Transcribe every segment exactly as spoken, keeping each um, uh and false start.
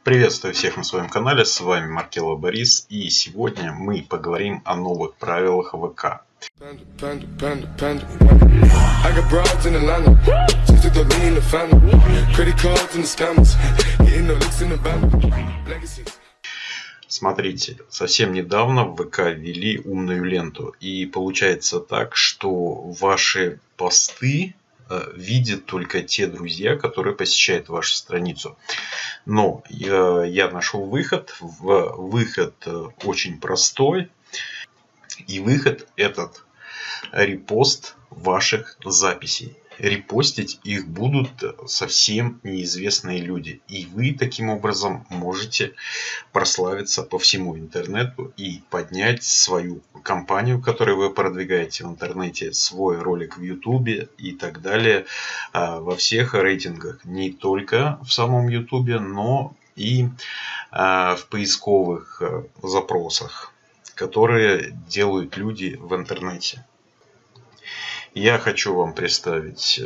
Приветствую всех на своем канале, с вами Маркелов Борис, и сегодня мы поговорим о новых правилах ВК. Смотрите, совсем недавно в ВК ввели умную ленту, и получается так, что ваши посты видят только те друзья, которые посещают вашу страницу. Но я, я нашел выход. В, выход очень простой. И выход этот репост ваших записей. Репостить их будут совсем неизвестные люди. И вы таким образом можете прославиться по всему интернету и поднять свою компанию, которую вы продвигаете в интернете, свой ролик в ютубе и так далее во всех рейтингах. Не только в самом ютубе, но и в поисковых запросах, которые делают люди в интернете. Я хочу вам представить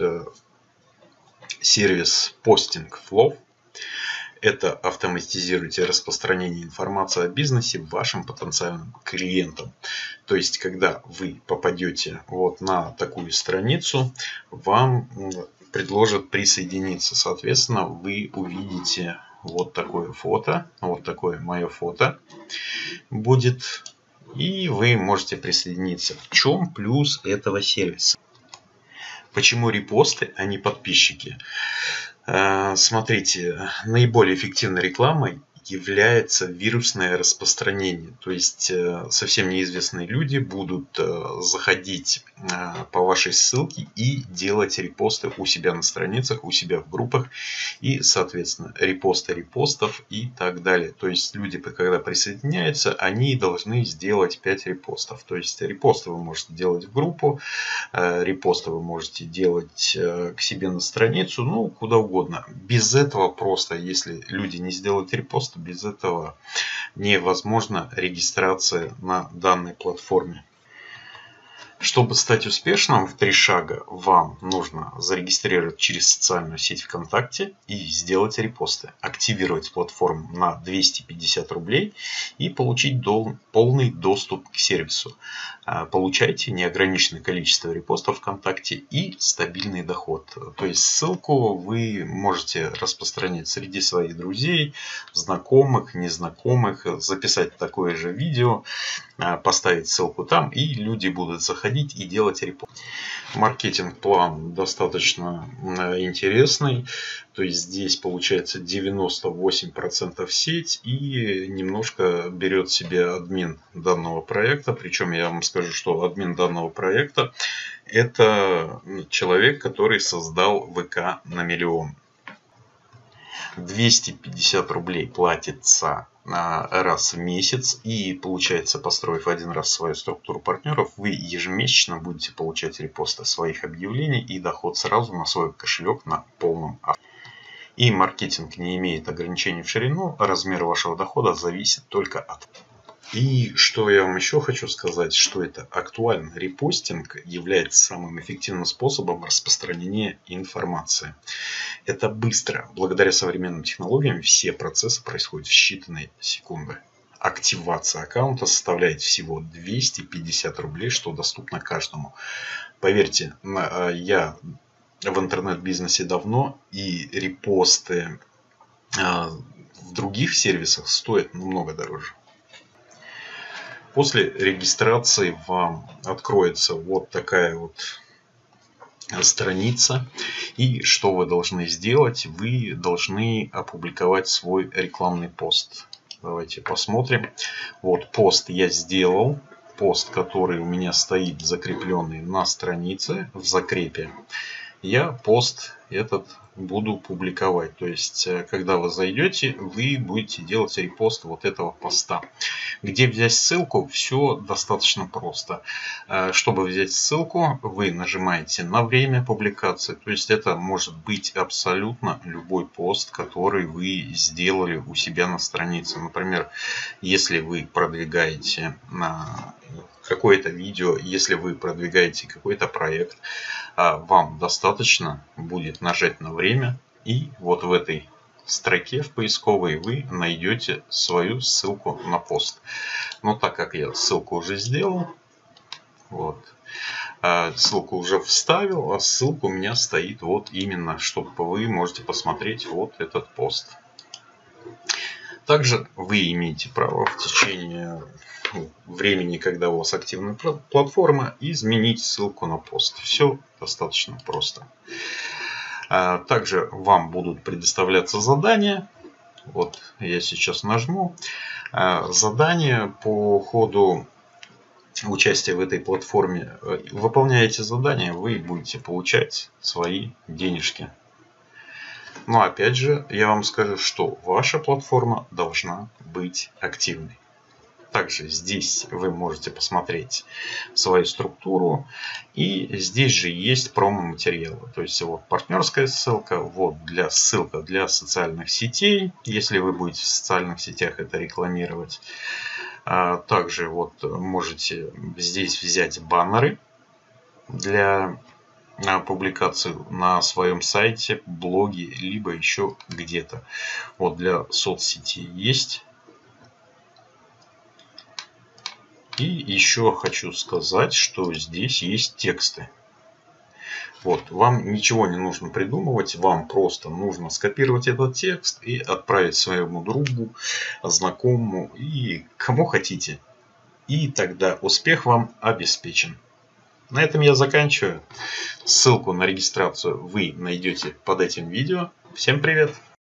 сервис PostingFlow. Это автоматизирует распространение информации о бизнесе вашим потенциальным клиентам. То есть, когда вы попадете вот на такую страницу, вам предложат присоединиться. Соответственно, вы увидите вот такое фото, вот такое мое фото будет. И вы можете присоединиться. В чем плюс этого сервиса? Почему репосты, а не подписчики? Смотрите, наиболее эффективной рекламой является вирусное распространение. То есть совсем неизвестные люди будут заходить по вашей ссылке и делать репосты у себя на страницах, у себя в группах. И, соответственно, репосты репостов и так далее. То есть люди, когда присоединяются, они должны сделать пять репостов. То есть репосты вы можете делать в группу, репосты вы можете делать к себе на страницу, ну, куда угодно. Без этого просто, если люди не сделают репост, без этого невозможна регистрация на данной платформе. Чтобы стать успешным в три шага, вам нужно зарегистрировать через социальную сеть ВКонтакте и сделать репосты, активировать платформу на двести пятьдесят рублей и получить дол- полный доступ к сервису. Получайте неограниченное количество репостов ВКонтакте и стабильный доход. То есть ссылку вы можете распространять среди своих друзей, знакомых, незнакомых, записать такое же видео, поставить ссылку там, и люди будут заходить и делать репост. Маркетинг-план достаточно интересный. То есть здесь получается девяносто восемь процентов сеть и немножко берет себе админ данного проекта. Причем я вам скажу, что админ данного проекта — это человек, который создал ВК на миллион. двести пятьдесят рублей платится раз в месяц, и получается, построив один раз свою структуру партнеров, вы ежемесячно будете получать репосты своих объявлений и доход сразу на свой кошелек на полном автомате. И маркетинг не имеет ограничений в ширину, размер вашего дохода зависит только от... И что я вам еще хочу сказать, что это актуально. Репостинг является самым эффективным способом распространения информации. Это быстро. Благодаря современным технологиям все процессы происходят в считанные секунды. Активация аккаунта составляет всего двести пятьдесят рублей, что доступно каждому. Поверьте, я в интернет-бизнесе давно, и репосты в других сервисах стоят намного дороже. После регистрации вам откроется вот такая вот страница. И что вы должны сделать? Вы должны опубликовать свой рекламный пост. Давайте посмотрим. Вот пост я сделал. Пост, который у меня стоит закрепленный на странице в закрепе. Я пост этот буду публиковать. То есть, когда вы зайдете, вы будете делать репост вот этого поста. Где взять ссылку? Все достаточно просто. Чтобы взять ссылку, вы нажимаете на время публикации. То есть, это может быть абсолютно любой пост, который вы сделали у себя на странице. Например, если вы продвигаете на какое-то видео, если вы продвигаете какой-то проект, вам достаточно будет нажать на время, и вот в этой строке в поисковой вы найдете свою ссылку на пост. Но так как я ссылку уже сделал, вот, ссылку уже вставил, а ссылка у меня стоит вот именно, чтобы вы можете посмотреть вот этот пост. Также вы имеете право в течение времени, когда у вас активная платформа, изменить ссылку на пост. Все достаточно просто. Также вам будут предоставляться задания. Вот я сейчас нажму. Задания по ходу участия в этой платформе. Выполняете задания, вы будете получать свои денежки. Но опять же, я вам скажу, что ваша платформа должна быть активной. Также здесь вы можете посмотреть свою структуру. И здесь же есть промо-материалы. То есть вот партнерская ссылка, вот для ссылка для социальных сетей, если вы будете в социальных сетях это рекламировать. Также вот можете здесь взять баннеры для публикацию на своем сайте, блоге, либо еще где-то. Вот для соцсетей есть. И еще хочу сказать, что здесь есть тексты. Вот, вам ничего не нужно придумывать, вам просто нужно скопировать этот текст и отправить своему другу, знакомому и кому хотите. И тогда успех вам обеспечен. На этом я заканчиваю. Ссылку на регистрацию вы найдете под этим видео. Всем привет!